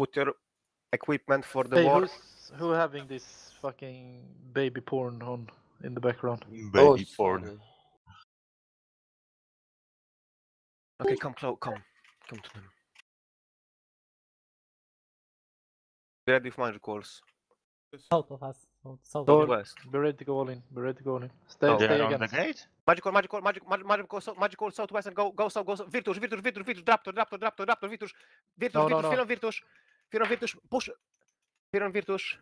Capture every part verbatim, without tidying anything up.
Put your equipment for the Hey, war. who's who having this fucking baby porn on in the background? Baby porn. Okay, come close, come. Come to them. Be ready for magic calls. South of us. South, south Don't- of us. West. Be ready to go all in. Be ready to go all in. Stay, Oh, stay They're on again. the gate? Magic call, magic call, magic, magic, magic call, so, magic call southwest and go, go south, go south. Virtus, Virtus, Virtus, Virtus, Raptor, Raptor, Raptor, Raptor, Virtus. Virtus, No, no, Virtus, no. Fear on Virtus. Fear on Virtus, push. Fear on Virtus.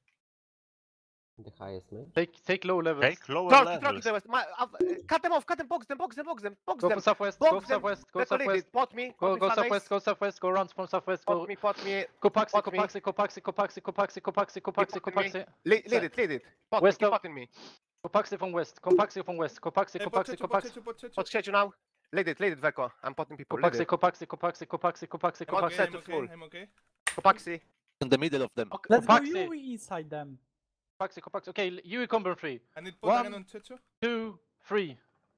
The highest, man. Take take low levels. Take lower Troll, troll, levels. to the west. Ma, uh, cut them off, cut them, box them, box them, box them, box Go them. for southwest. Box Go for them. southwest. Go Let the lead southwest. it. Pot me. Go pot me, go fan southwest. base. Go southwest. Go round from southwest. Go Pot me, pot me. Kopaxi, pot me. Kopaxi, Kopaxi, Kopaxi, Kopaxi, Kopaxi, Kopaxi, Keep Kopaxi, potting me. Kopaxi. Lead, lead it, lead it. Pot me, West keep of- potting me. Kopaxi from west. Kopaxi from west. Kopaxi, Ej, Kopaxi, podtrzeciu, Kopaxi. podtrzeciu, podtrzeciu. Pot straight you now. Lead it, lead it, Veko. I'm potting people. Lead Kopaxi, it. Kopaxi, Kopaxi, Kopaxi, Kopaxi, I'm okay, Kopaxi. I'm okay, full. I'm okay. Kopaxi. In the middle of them. Let's go Kopaxi. you inside them. Kopaxi, Kopaxi. Okay, you combo three. I need One. potagen on trzeciu. Two, three.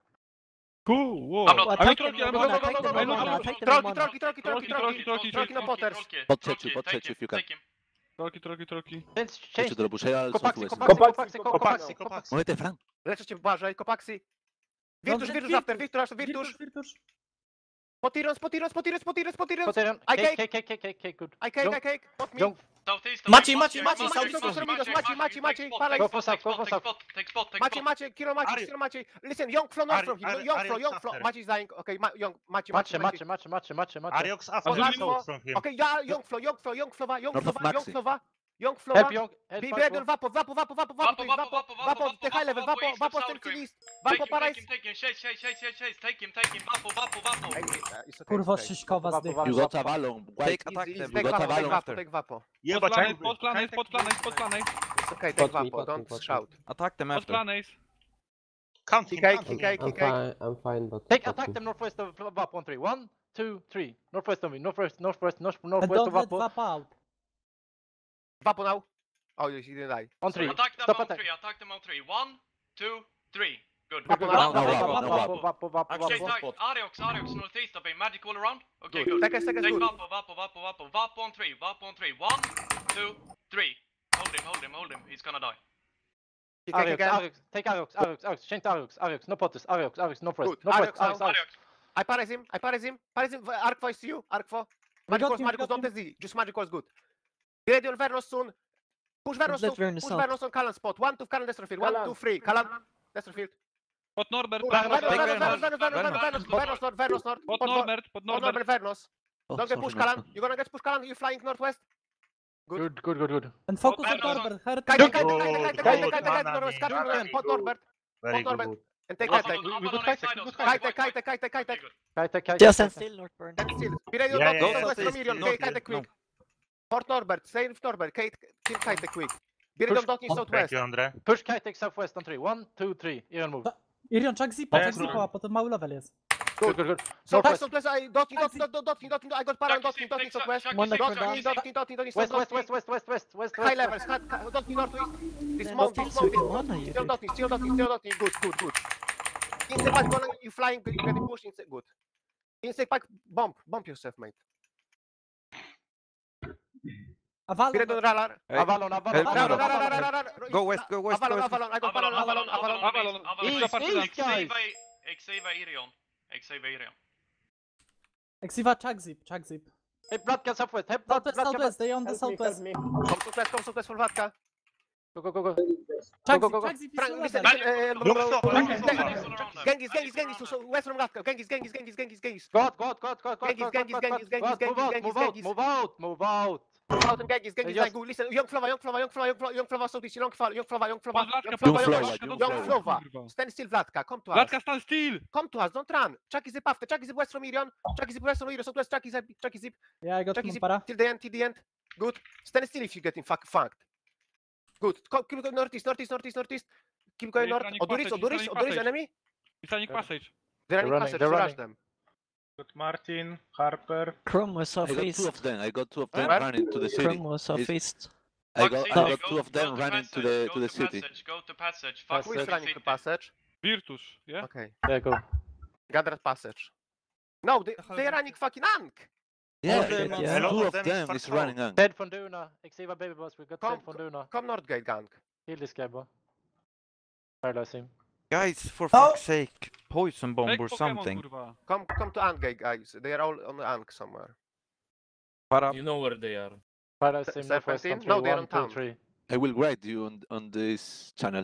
Cool, wow. I'm not- I'm Attack not them, Trollki, I'm Mona, not attack them, I'm Mona, not attack them, Trollki, Mona. trollki, trollki, trollki, trollki. Trollki, Trollki na Potters. Pod trzeciu, pod trzeciu, if you can. Trollki, Trollki, Trollki. Change, Trzeciu change. do Robushera, ale Kopaxi, Southwest. Kopaxi, Kopaxi, Kopaxi, Kopaxi, Kopaxi, Kopaxi. Możecie Frank? Leczę cię, uważaj, Kopaxi. Virtus, Dobrze, Virtus after, Virtus, Virtus. Virtus, Virtus. Potirons, Potirons, Potirons, Potirons, Potirons. Potato. I Cake, cake. cake, cake, cake, cake, good. I cake, Don't- I cake. Pot me. don't- Maciej, Maciej, Maciej, Maciej, Maciej, Maciej, Maciej, Maciej, Maciej, Palej. Go for south, go for Take south. spot, take spot, take Maciej, spot. Maciej, Kiro Maciej, Ari- Kiro Maciej. Listen, young flow, not Ari- from him. Ari- Young Ari flow, young is flow. after. Maciej is dying. Okay, Ma- young, Maciej, Macie, Maciej, macie, macie, macie, macie, Ariox macie. after Last the one. from him. Okay, yeah, young flow, young flow, young flow, young North of flow, young Maxi. flow, young flow. Help young, help Be Vapo. ready on Vapo, Vapo, Vapo, Vapo, Vapo, Vapo, please, Vapo, Vapo, Vapo, Vapo, Vapo, the high level, Vapo, Vapo, east of Vapo, Sour stand Cream. east. Take Vapo, him, take Paradise. him, take him, chase, chase, chase, chase, chase, take him, take him, Vapo, Vapo, Vapo. Hey, uh, it's okay, Kurwa, it's okay. Szyszkowa Vapo, zdycha. Vapo. You got Avalon. White. Easy, attack easy, them. take You got Vapo, take Avalon Vapo, after. take Vapo. Yeah, Pod but planet, I- pod planet, pod planet, pod planet. It's okay, Pot take me, Vapo, pot me, don't pot me. shout. Attack them Pod after. planet. Count He him, cake, count he him. cake, he I'm cake. fine, I'm fine, but... Take, but attack me. them northwest of Vapo on three. One, two, three. Northwest of me, northwest, northwest, north, And northwest don't of let Vapo. Vap out. Vapo now. Oh, you didn't die. On three. Attack them Stop on attack. three, attack them on three. One, two, three. Good. Vapo Good, now. good, No, no, good. Vapo, no, Vapo, Vapo, Vapo, Okay, Vapo. take Ariox, Ariox, northeast of him. Magic all around. Okay, Good. good. Take a second, Take good. Vapo, Vapo, Vapo, Vapo. Vapo on three, Vapo on three. One, two, three. Hold him, hold him, hold him. He's gonna die. He cake Ariox, again. Ariox, take Ariox, Ariox, Ariox, change to Ariox, Ariox, no Potters, Ariox, Ariox, northwest, Good. northwest, Ariox now. Ariox, Ariox. Ariox. I pares him, I pares him. Pares him, Arc Voice to you, Arc four. We Magic got Course, him, Magic we Course, got don't him. Z. Just Magic Course, good. Be ready on Vernos soon. Push Vernos soon. Let Vernos Push out. Vernos on Callan spot. One, two, Callan Destrofield. One, two, three. Callan Destrofield. Pod Norbert. Good. Vernos, Vernos, take Vernos, Vernos. Vernos, Vernos, Vernos, Vernos, Vernos, North, Vernos, North. Pod Pod Norbert, pod Pod Norbert. Norbert, Vernos. Oh, Don't get sorry, push my Callan. friend. You're gonna get push Callan. You flying northwest. Good, good, good, good. And focus on Vernos. Norbert. Hurt Kite, him. kite, kite, Good, kite, good, kite, kite, good, kite, kite, Nani. Northwest, Cut Very Pod Norbert. Very Pod Norbert. good. And take Vapo, kite. Vapo we on good right kite, side we of good Sky, Kite, white, kite, white. kite, kite, Okay, kite. good. Kite, kite, kite. Just stand still, Northburn. Stand still. Be ready on Yeah, North, yeah, yeah. Northwest Stay from Mirion. still, Kite, not kite, quick. No. Port Norbert, stay with Norbert. Kite, kill kite quick. Be ready on Push. Dotting Thank southwest. you, Andre. Push kite southwest on three. One, two, three. Iron move. Irion, czak zipa, czak Yes, zipa, a potem mały level jest. Good, good, good. So Northwest. southwest, I Dotting, Dotting, Dotting, Dotting, Dotting. I got Paran, Dotting, Dotting southwest. One Dotting, like Dotting, Dotting, Dotting, West, west, Dotting. west, west, west, west, west, High west. levels, high- Dotting northeast. This Yeah, mount, but this still mount, with one, you still did. Dotting, still Dotting, still Dotting. Good, good, good. Insect pack, gonna you flying, you getting push, insect, good. Insect pack, bump, bump yourself, mate. Be ready on Avalon. Ralar. Avalon, Avalon, Run, run, Avalon, run, run, Avalon. run, run, run. Go west, go west, go Avalon, west. Avalon, I got Paran, Avalon, Avalon. Avalon. East, East, east, guys. Exiva Irion. Exiva Irion. Exiva, czak zip, czak zip. Hey, Bloodcat southwest. Hey, Blood, Southwest, Bloodcat. southwest, they on the southwest. Come southwest, come southwest for Vatka. Go, go, go, go. Czak Go, zip, go, go. czak zip, Frank, is listen, level. listen, uh, Look, stop, look, Genghis, stop. Genghis, Genghis, Genghis, so- so west from Vatka. Genghis, Genghis, Genghis, Genghis, Genghis. Go out, go out, go out, go out, go out, Genghis, go out, Genghis, go out, Genghis, go out, Genghis, move out, Genghis, move out, Genghis. move out, move out. Out and Genghis, Genghis, Just- like, good. Listen, young Flova, young Flova, young Flova, young Flova, young Flova, southeast, young Flova, young Flova, young Flova, Pod Latka, young pod Flova, Flova, young young Flova, Flova. young Flova. Kurwa. Stand still, Vlatka, come to us. Latka, stand still! Come to us, don't run. Chuck is zip after, Chuck is zip west from Irion, Chuck is zip west from Irion, southwest, Chuck is zip, Chuck is zip, Yeah, I got Chuck is one zip, para. till the end, till the end. Good. Stand still if you're getting fuck funked. Good. Co- Keep going northeast, northeast, northeast, northeast. Keep going He's north. running Oduris, passage, he's Oduris, running Oduris, passage. enemy. Islamic Passage. They're running running, passage, they're so rush running. them. Got Martin, Harper. Chrome was I got two of them. I got two of them Where? running to the city. was southeast. I got, I Passage, got go- two of go them running to the to the city. Passage, go to passage. Fuck Who is city. running to passage? Virtus, yeah? Okay. Yeah, go. Gather at passage. No, they, they're running fucking Ankh. Yeah, of them yeah, are- yeah. a lot Two of of them is them is Farfar. running on. Dead from Duna. Exiva baby boss. We got Come- dead from Duna. Come Northgate gang. Kill this guy, bro. Paralyze him. Guys, for Oh! fuck's sake, poison bomb Take or Pokemon, something. kurwa. Come come to Antgate guys. They are all on the Ank somewhere. Para. You know where they are. Paralyze Se- him. Northwest seventeen? on three. No, they're One, on two, town. three. I will guide you on on this channel.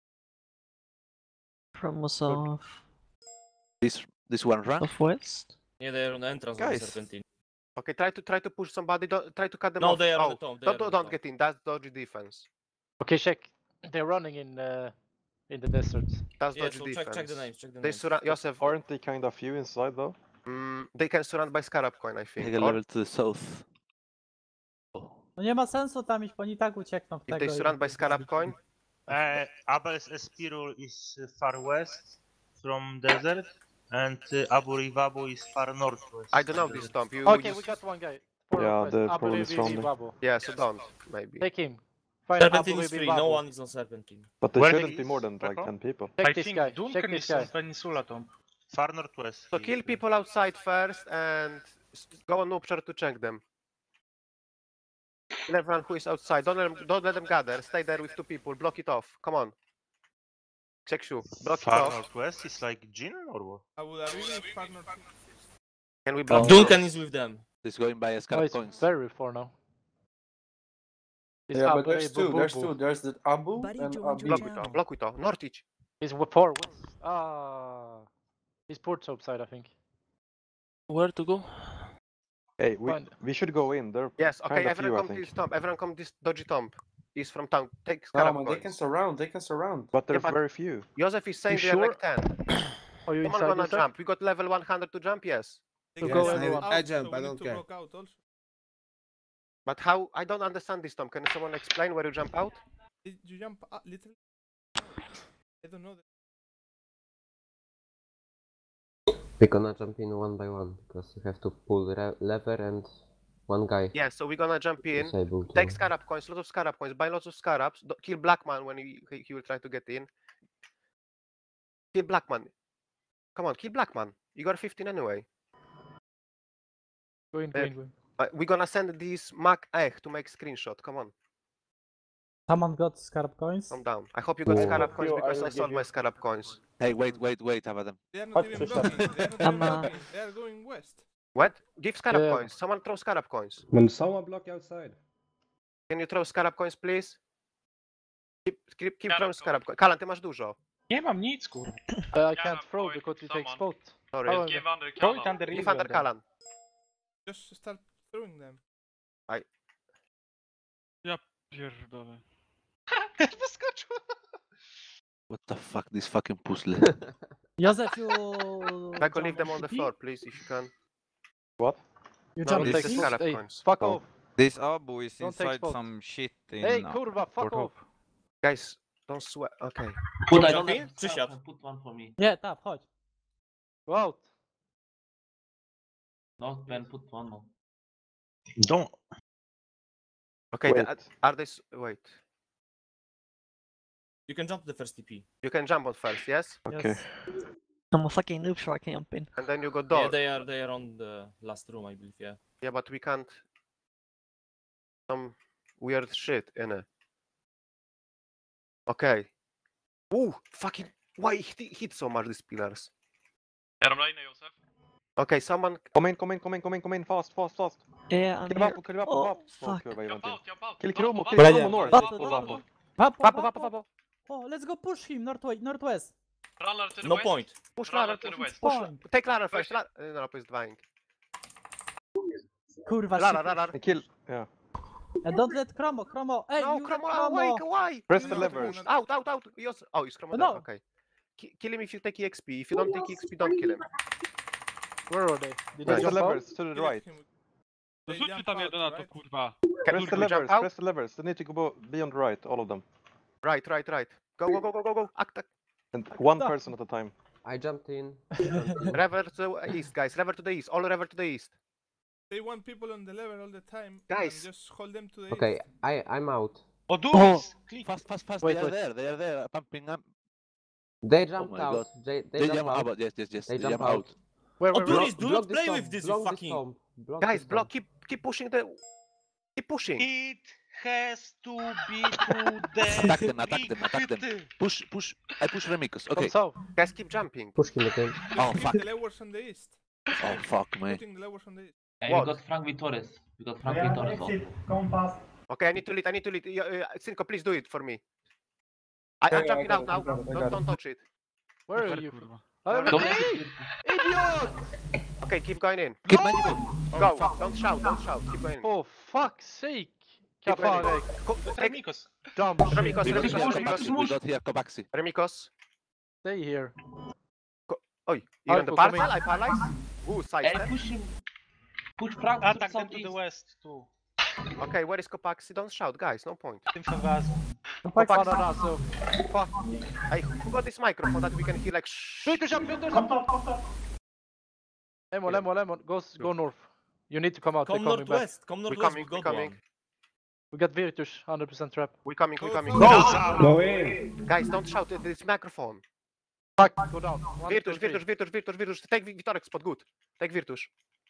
From south, This this one run. southwest. Yeah, they're on the entrance of Guys. the Serpentine. Okay, try to try to push somebody. Don't try to cut them No, off. they are on oh, the top. They don't are don't, on the don't top. get in. That's dodgy defense. Okay, check. They're running in uh, in the desert. That's Yeah, dodgy so defense. check, check the names. Check the They names. surround Joseph. Aren't they kind of few inside though? Mm, they can surround by Scarab Coin, I think. Take a Or level to the south. Oh. No nie ma sensu tam iść, bo oni i tak uciekną w if they tego. i- surround by Scarab Coin, Uh, Abel's Espiral is uh, far west from desert, and uh, Abu Rivabu is far northwest. I don't know from this desert. Tomp. You, Okay, you we s- got one guy. Four Yeah, northwest. they're Abu probably Rivi stronger. Wabo. Yeah, so don't maybe. Take him. Find Abu Serpentine is Rivi free. Wabo. No one is on Serpentine. But Where shouldn't they- be more than like Recall? ten people. Check I this think guy. Check Duncan this is guy. on Peninsula Tomb. Far northwest. So he kill is. people outside first and s- go on Noobshare to check them. Kill everyone who is outside. Don't let them, don't let them gather. Stay there with two people. Block it off. Come on. Check shoe. Block it Far off. northwest is like Jin or what? Can we block it Duncan off? is with them. He's going by a Oh, scarab it's coins. very far now. It's Yeah, but Abu there's Rivi two. There's Bubu. two. There's the Abu Buddy and joined Abu. your Block it off. Block it off. Northwich. He's w- far west. Ah. He's port soap side, I think. Where to go? Hey, we Fine. we should go in. They're Yes. Okay. Kinda Everyone few, I come to think. this tomb. Everyone come this dodgy tomb. He's from town. Take No, Scarab man, they can Coins. surround. They can surround. but they're but- very few. Joseph is saying You they are like sure? ten. Are you Someone inside gonna this side? jump. We got level one hundred to jump. Yes. So go everyone. I jump. I don't care. But how? I don't understand this, Tom. Can someone explain where you jump out? Did you jump up little? I don't know. We're gonna jump in one by one because you have to pull re- lever and one guy Yeah. So we're gonna jump in. is able to. Take Scarab Coins. Lots of Scarab Coins. Buy lots of Scarabs. do- Kill Blackman when he, he he will try to get in. Kill Blackman. Come on, kill Blackman. You got fifteen anyway. Go in, go in, go in. Uh, we're gonna send this Mac Egg to make screenshot. Come on, Someone got Scarab Coins. calm down. I hope you got Oh. Scarab Coins You, I because I will sold give my you- Scarab Coins. Hey, wait, wait, wait, Avadam. They are What not even to stop? blocking. They are not I'm, even uh, blocking. They are going west. What? Give Scarab Yeah. Coins. Someone throw Scarab Coins. When someone block outside. Can you throw Scarab Coins, please? Keep, keep, keep Scarab throwing coin. Scarab Coins. Kalan, ty masz dużo. Nie mam nic, kurwa. Uh, I Scarab can't throw coin, because it takes someone. spot. Sorry. Oh, Give under Throw it cover. under Give river under then. Kalan. Just start throwing them. Pierdolę. Wyskoczył. What the fuck, this fucking puzzle. Joseph, you. Beko, jump leave them on the C P? floor, please, if you can. What? You No, jump this take is C P? Scarab Hey, Coins. fuck Oh. off. This Abu is Don't take inside spot. some shit in. Hey, uh, kurwa, fuck Port off. Hope. Guys, don't sweat. Okay. Put I don't have Przysiad. Put one for me. Nie, tak, chodź. Go out. No, Ben, put one more. Don't. Okay, then, Wait. uh, are they... s- Wait. You can jump the first T P. You can jump on first, yes? Okay. Yes. I'm a fucking noob, so I can't jump in. And then you go door. Yeah, they are they are on the last room, I believe. Yeah. Yeah, but we can't. Some weird shit in it. Okay. Ooh, fucking. Why he hit so much these pillars? Är de där inne, Josef? Okay, someone. Come in, come in, come in, come in, come in, fast, fast, fast. Yeah, I'm Kill here. Vapo, kill Vapo, Oh, Vapo. fuck. Kurwa, Jump Ivan. out, jump out. Kill Vapo, Kromo, Vapo, kill Vapo, Kromo north. Vapo, Vapo, Vapo. Vapo. Vapo, Vapo, Vapo, Vapo, Vapo. Oh, let's go push him northwest. northwest. Rallar to the No west. point. Push Run ladder, to the push, west. push. Fine. Take ladder first. La- uh, no, is dying. Kurwa, Ladder, shit. ladder. And kill. Yeah. And don't let Chromo, Chromo. Hey, No, you Chromo, let away, Chromo. why? Press You the know what levers. we're Out, out, out. Yes. Oh, he's Chromo. No. dead, Okay. Ki- kill him if you take E X P. If you don't take E X P, don't kill him. Where are they? Did Press they the jump out? levers to the right. To rzućmy tam jedno na to, kurwa. Press the Can we jump levers, out? press the levers. They need to go be on the right, all of them. Right, right, right. Go, go, go, go, go, go. Act, act. And one the- person at a time. I jumped in. jumped in. Rever to the east, guys. Rever to the east. All rever to the east. They want people on the level all the time. Guys. And just hold them to the Okay, east. I I'm out. Oh, do Oh. Fast, fast, fast. Wait, they are wait. there. They are there. Pumping up. They jumped my out. God. They, they, They jump jump out. out. Yes, yes, yes. They They jump jump out. out. Where, where, Dude, where? is- do not play with this, you fucking- Guys, block. Keep keep pushing the. Keep pushing. It has to be to the Attack them, attack them, attack them. Push, push. I push Remicos. Come Okay. south. Guys, keep jumping. Push him again. Oh, Putting fuck. the levers on the east. Oh, fuck, man. Putting the levers on the east. Hey, What? we got Frank Vitores. We got Frank Vitores. Okay, I need to lead. I need to lead. Uh, uh, Cinco, please do it for me. I, I'm jumping out now. Don't, don't touch it. Where are you? Oh, Don't- hey! Idiot! Okay, keep going in. Keep magical. Go. Don't shout. Don't shout. Keep going in. For fuck's sake! Keep going Kapare, in. Co- Take Remicos. dumb Remicos, shit. Remicos, We Remicos. got, we got here Kobaxi. Remicos. Stay here. Oh, you're on the Alpha parcel? coming. I paralyze? Ooh, side Hey, step. push him. Push Frank to the Attack them to the southeast. west too. Okay, where is Kopaxi? Don't shout, guys. No point. Infogaz. Fuck no, so. Fuck. Hey, who got this microphone that we can hear like shh? Virtus up, Virtus up! Lemon, lemon, lemon. Go, go north. You need to come out. Come They're coming back. northwest. Come We northwest. coming, We we got coming. one. We got Virtus, one hundred percent trap. We coming, we Go coming. south. Go in. Guys, don't shout. This microphone. Fuck, go down. One, Virtus, two, three. Virtus, Virtus, Virtus, Virtus. Take Vitorix spot. Good. Take Virtus.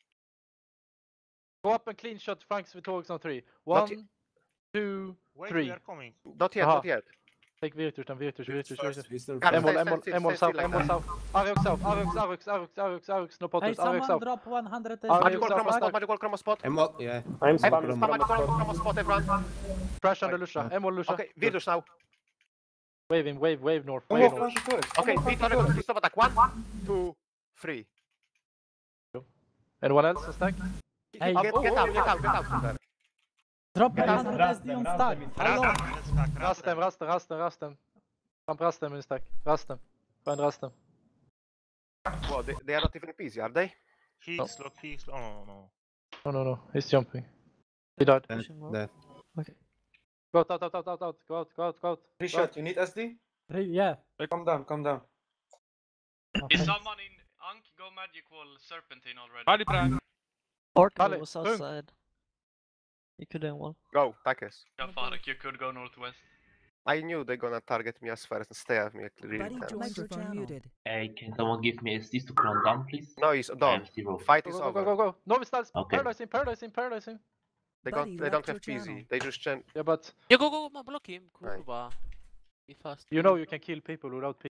Go up and clean shot Frank's Vitorix on three. Not One, two, Wait, three. we are coming. Not yet, Aha. not yet. Take Virtus, then Virtus, Virtus, Virtus. Guys, Emol, stay, Emol, stay, Emol stay, south, stay like Emol that. south. Ariox south, Ariox, Ariox, Ariox, Ariox, Ariox, no Hey, potters, Ariox someone south. drop one hundred Ah, Magical Ariox chroma south, spot, magical chroma spot. Emot, yeah. I'm Spam spamming. magical chroma spot, everyone. Crash on the Lucia, Emol Lucia. Okay, Virtus now. Wave him, wave, wave north, Come wave on, north. Francis first. Okay, Vitorix, stop attack. One, two, three. Anyone else on stack? Hey, Get, oh, get oh, out, oh. get out, get out from there. Drop Get one out. hundred S D on stack. How long? Let's hack, Rast them, rast them, rast them, rast them. Pump rast them in stack. Rast them. Find rast them. Well, they, they are not even P Z, are they? Heat lock, heat lock. Oh no. No, no, no. He's jumping. He died. Dead. Go out, out, out, out, out, out. Go out, go out, go out. Three Go out. shot, you need S D? Three, yeah. Calm down, calm down. Is Okay. someone in Ankh go magical Serpentine already? Ali Brand. Orca Kalle, was Punk. outside. You could do one. Go, Takis. Yeah, Farek, you could go northwest. I knew they're gonna target me as first and stay at me at really tense. Microphone muted. Hey, can someone give me S Ds to clone down, please? No, he's I done. have zero. Fight Go, is go, go, over. go, go. No, styles. Okay. Paralyze him, paralyze him, paralyze him. They Buddy don't. They don't left your have P Z. channel. They just gen. Yeah, but Yeah, go, go, go, block him. Right. Kurwa. Be fast. you know you can kill people without